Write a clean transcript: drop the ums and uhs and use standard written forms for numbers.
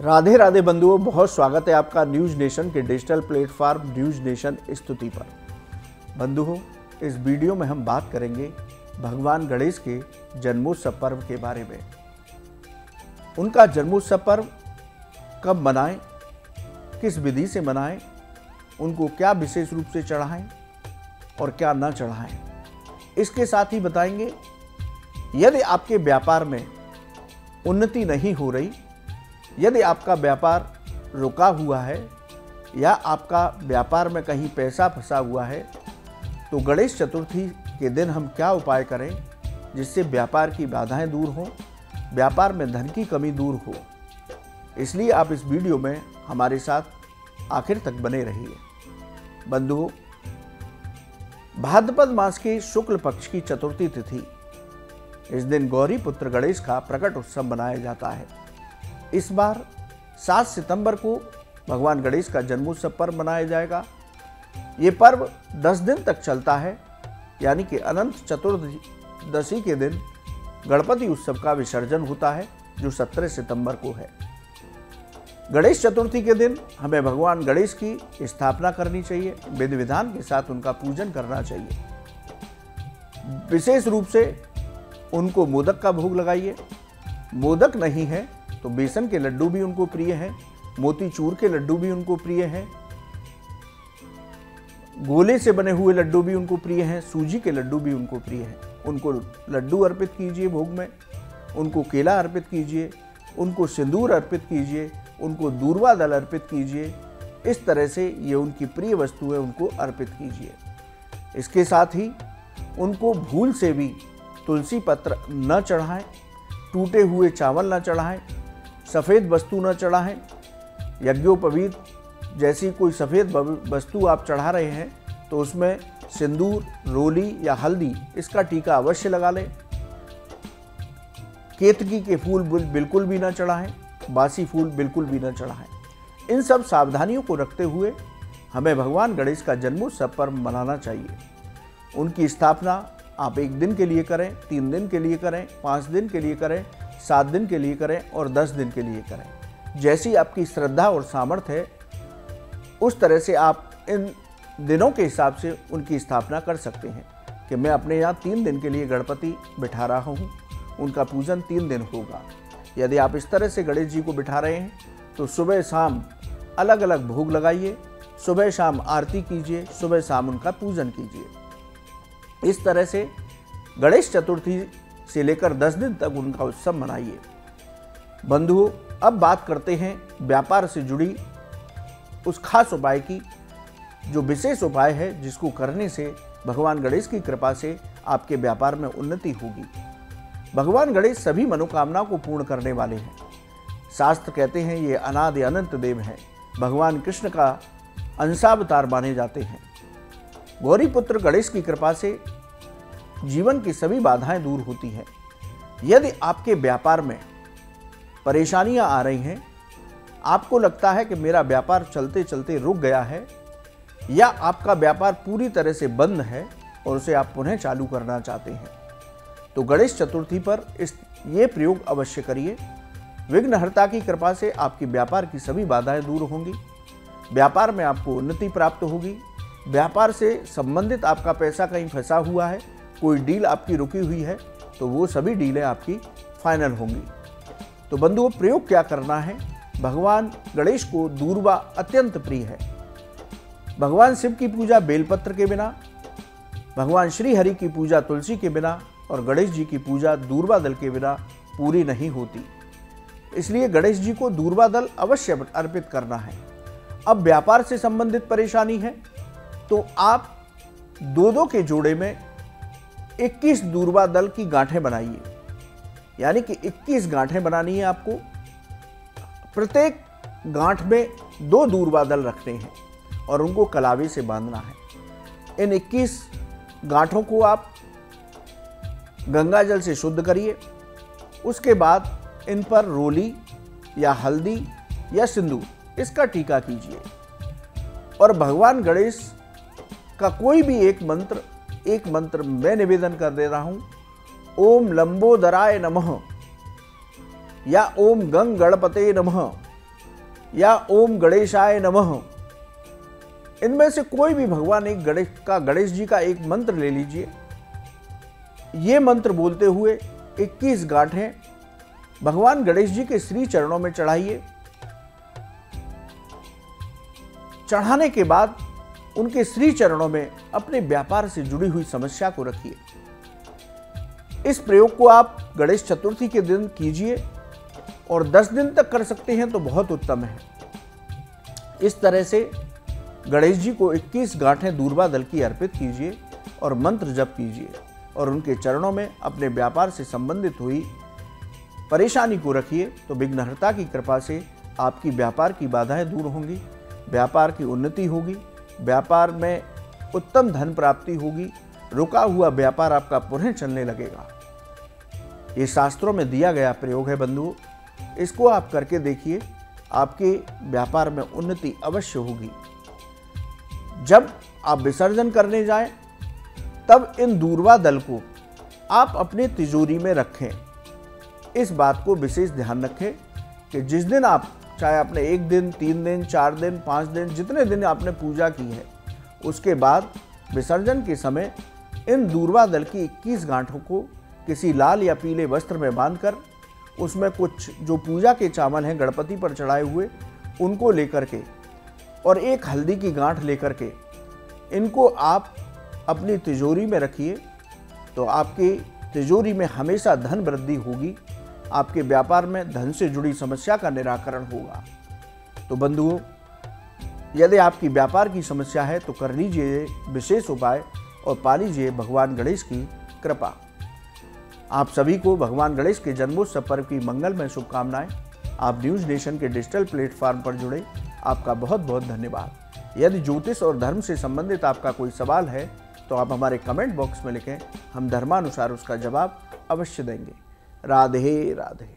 राधे राधे बंधुओं, बहुत स्वागत है आपका न्यूज नेशन के digital platform News Nation Stuti पर। बंधुओं, इस वीडियो में हम बात करेंगे भगवान गणेश के जन्मोत्सव पर्व के बारे में। उनका जन्मोत्सव पर्व कब मनाएं, किस विधि से मनाएं, उनको क्या विशेष रूप से चढ़ाएं और क्या न चढ़ाएं, इसके साथ ही बताएंगे यदि आपके व्यापार में उन्नति नहीं हो रही, यदि आपका व्यापार रुका हुआ है या आपका व्यापार में कहीं पैसा फंसा हुआ है, तो गणेश चतुर्थी के दिन हम क्या उपाय करें जिससे व्यापार की बाधाएं दूर हों, व्यापार में धन की कमी दूर हो। इसलिए आप इस वीडियो में हमारे साथ आखिर तक बने रहिए। बंधुओं, भाद्रपद मास के शुक्ल पक्ष की चतुर्थी तिथि, इस दिन गौरी पुत्र गणेश का प्रकट उत्सव मनाया जाता है। इस बार 7 सितंबर को भगवान गणेश का जन्मोत्सव पर्व मनाया जाएगा। ये पर्व 10 दिन तक चलता है, यानी कि अनंत चतुर्दशी के दिन गणपति उत्सव का विसर्जन होता है, जो 17 सितंबर को है। गणेश चतुर्थी के दिन हमें भगवान गणेश की स्थापना करनी चाहिए, विधि विधान के साथ उनका पूजन करना चाहिए। विशेष रूप से उनको मोदक का भोग लगाइए। मोदक नहीं है तो बेसन के लड्डू भी उनको प्रिय हैं, मोतीचूर के लड्डू भी उनको प्रिय हैं, गोले से बने हुए लड्डू भी उनको प्रिय हैं, सूजी के लड्डू भी उनको प्रिय हैं। उनको लड्डू अर्पित कीजिए भोग में, उनको केला अर्पित कीजिए, उनको सिंदूर अर्पित कीजिए, उनको दूर्वा दल अर्पित कीजिए। इस तरह से ये उनकी प्रिय वस्तु है, उनको अर्पित कीजिए। इसके साथ ही उनको भूल से भी तुलसी पत्र न चढ़ाएं, टूटे हुए चावल न चढ़ाएं, सफ़ेद वस्तु न चढ़ाएं। यज्ञोपवीत जैसी कोई सफ़ेद वस्तु आप चढ़ा रहे हैं तो उसमें सिंदूर, रोली या हल्दी इसका टीका अवश्य लगा लें। केतकी के फूल बिल्कुल भी न चढ़ाएं, बासी फूल बिल्कुल भी न चढ़ाएं। इन सब सावधानियों को रखते हुए हमें भगवान गणेश का जन्मोत्सव पर्व मनाना चाहिए। उनकी स्थापना आप 1 दिन के लिए करें, 3 दिन के लिए करें, 5 दिन के लिए करें, 7 दिन के लिए करें और 10 दिन के लिए करें। जैसी आपकी श्रद्धा और सामर्थ्य है, उस तरह से आप इन दिनों के हिसाब से उनकी स्थापना कर सकते हैं कि मैं अपने यहाँ 3 दिन के लिए गणपति बिठा रहा हूँ, उनका पूजन 3 दिन होगा। यदि आप इस तरह से गणेश जी को बिठा रहे हैं तो सुबह शाम अलग अलग भोग लगाइए, सुबह शाम आरती कीजिए, सुबह शाम उनका पूजन कीजिए। इस तरह से गणेश चतुर्थी से लेकर 10 दिन तक उनका उत्सव मनाइए। बंधुओं, अब बात करते हैं व्यापार से जुड़ी उस खास उपाय की, जो विशेष उपाय है जिसको करने से भगवान गणेश की कृपा से आपके व्यापार में उन्नति होगी। भगवान गणेश सभी मनोकामनाओं को पूर्ण करने वाले हैं। शास्त्र कहते हैं ये अनादि अनंत देव हैं, भगवान कृष्ण का अंशावतार माने जाते हैं। गौरी पुत्र गणेश की कृपा से जीवन की सभी बाधाएं दूर होती हैं। यदि आपके व्यापार में परेशानियां आ रही हैं, आपको लगता है कि मेरा व्यापार चलते चलते रुक गया है, या आपका व्यापार पूरी तरह से बंद है और उसे आप पुनः चालू करना चाहते हैं, तो गणेश चतुर्थी पर ये प्रयोग अवश्य करिए। विघ्नहर्ता की कृपा से आपकी व्यापार की सभी बाधाएं दूर होंगी, व्यापार में आपको उन्नति प्राप्त होगी। व्यापार से संबंधित आपका पैसा कहीं फंसा हुआ है, कोई डील आपकी रुकी हुई है, तो वो सभी डीलें आपकी फाइनल होंगी। तो बंधुओं, प्रयोग क्या करना है? भगवान गणेश को दूर्वा अत्यंत प्रिय है। भगवान शिव की पूजा बेलपत्र के बिना, भगवान श्री हरि की पूजा तुलसी के बिना और गणेश जी की पूजा दूर्वा दल के बिना पूरी नहीं होती। इसलिए गणेश जी को दूर्वा दल अवश्य अर्पित करना है। अब व्यापार से संबंधित परेशानी है तो आप 2-2 के जोड़े में 21 दूर्वा दल की गांठें बनाइए, यानी कि 21 गांठें बनानी है आपको। प्रत्येक गांठ में 2 दूर्वा दल रखने हैं और उनको कलावे से बांधना है। इन 21 गांठों को आप गंगा जल से शुद्ध करिए। उसके बाद इन पर रोली या हल्दी या सिंदूर इसका टीका कीजिए और भगवान गणेश का कोई भी एक मंत्र मैं निवेदन कर दे रहा हूं। ओम लंबोदराय नमः या ओम गंग गणपते नमः या ओम गणेशाय नमः, इनमें से कोई भी भगवान गणेश जी का एक मंत्र ले लीजिए। ये मंत्र बोलते हुए 21 गांठें भगवान गणेश जी के श्री चरणों में चढ़ाइए। चढ़ाने के बाद उनके श्री चरणों में अपने व्यापार से जुड़ी हुई समस्या को रखिए। इस प्रयोग को आप गणेश चतुर्थी के दिन कीजिए और 10 दिन तक कर सकते हैं तो बहुत उत्तम है। इस तरह से गणेश जी को 21 गांठें दूर्वा दल की अर्पित कीजिए और मंत्र जप कीजिए और उनके चरणों में अपने व्यापार से संबंधित हुई परेशानी को रखिए, तो विघ्नहर्ता की कृपा से आपकी व्यापार की बाधाएं दूर होंगी, व्यापार की उन्नति होगी, व्यापार में उत्तम धन प्राप्ति होगी, रुका हुआ व्यापार आपका पुनः चलने लगेगा। ये शास्त्रों में दिया गया प्रयोग है बंधुओं, इसको आप करके देखिए, आपके व्यापार में उन्नति अवश्य होगी। जब आप विसर्जन करने जाएं, तब इन दूर्वा दल को आप अपनी तिजोरी में रखें। इस बात को विशेष ध्यान रखें कि जिस दिन आप, चाहे आपने 1 दिन, 3 दिन, 4 दिन, 5 दिन, जितने दिन आपने पूजा की है, उसके बाद विसर्जन के समय इन दूर्वा दल की 21 गांठों को किसी लाल या पीले वस्त्र में बांधकर उसमें कुछ जो पूजा के चावल हैं गणपति पर चढ़ाए हुए, उनको लेकर के और एक हल्दी की गांठ लेकर के इनको आप अपनी तिजोरी में रखिए, तो आपकी तिजोरी में हमेशा धन वृद्धि होगी, आपके व्यापार में धन से जुड़ी समस्या का निराकरण होगा। तो बंधुओं, यदि आपकी व्यापार की समस्या है तो कर लीजिए विशेष उपाय और पा लीजिए भगवान गणेश की कृपा। आप सभी को भगवान गणेश के जन्मोत्सव पर्व की मंगलमय शुभकामनाएं। आप न्यूज नेशन के डिजिटल प्लेटफॉर्म पर जुड़े, आपका बहुत बहुत धन्यवाद। यदि ज्योतिष और धर्म से संबंधित आपका कोई सवाल है तो आप हमारे कमेंट बॉक्स में लिखें, हम धर्मानुसार उसका जवाब अवश्य देंगे। राधे राधे।